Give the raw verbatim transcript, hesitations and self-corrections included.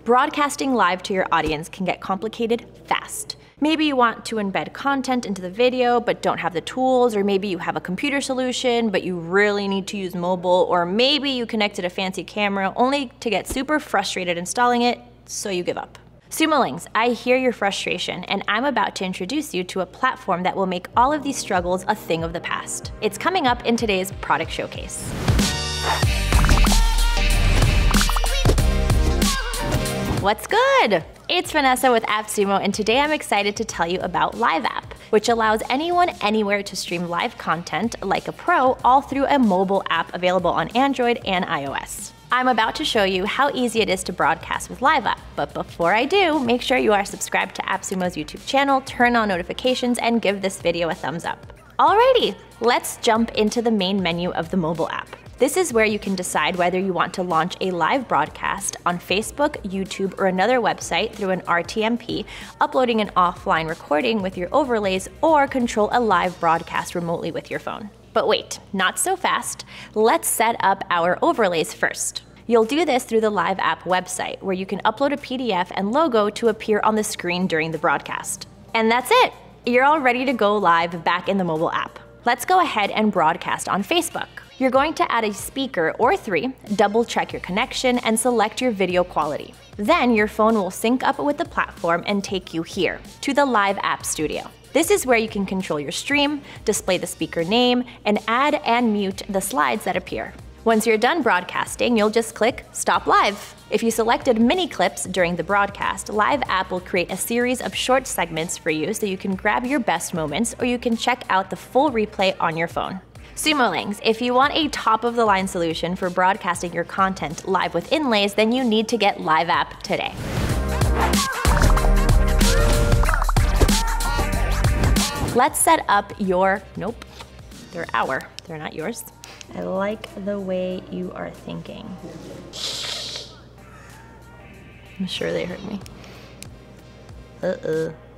Broadcasting live to your audience can get complicated fast. Maybe you want to embed content into the video but don't have the tools, or maybe you have a computer solution but you really need to use mobile, or maybe you connected a fancy camera only to get super frustrated installing it, so you give up. Sumolings, I hear your frustration, and I'm about to introduce you to a platform that will make all of these struggles a thing of the past. It's coming up in today's product showcase. What's good? It's Vanessa with AppSumo, and today I'm excited to tell you about LivApp, which allows anyone anywhere to stream live content like a pro, all through a mobile app available on Android and iOS. I'm about to show you how easy it is to broadcast with LivApp, but before I do, make sure you are subscribed to AppSumo's YouTube channel, turn on notifications, and give this video a thumbs up. Alrighty, let's jump into the main menu of the mobile app. This is where you can decide whether you want to launch a live broadcast on Facebook, YouTube, or another website through an R T M P, uploading an offline recording with your overlays, or control a live broadcast remotely with your phone. But wait, not so fast. Let's set up our overlays first. You'll do this through the LivApp website, where you can upload a P D F and logo to appear on the screen during the broadcast. And that's it! You're all ready to go live back in the mobile app. Let's go ahead and broadcast on Facebook. You're going to add a speaker or three, double check your connection, and select your video quality. Then your phone will sync up with the platform and take you here, to the LivApp Studio. This is where you can control your stream, display the speaker name, and add and mute the slides that appear. Once you're done broadcasting, you'll just click Stop Live. If you selected mini clips during the broadcast, LivApp will create a series of short segments for you so you can grab your best moments, or you can check out the full replay on your phone. Sumolings, if you want a top-of-the-line solution for broadcasting your content live with inlays, then you need to get LivApp today. Let's set up your, nope, they're our, they're not yours. I like the way you are thinking. I'm sure they heard me. Uh-uh.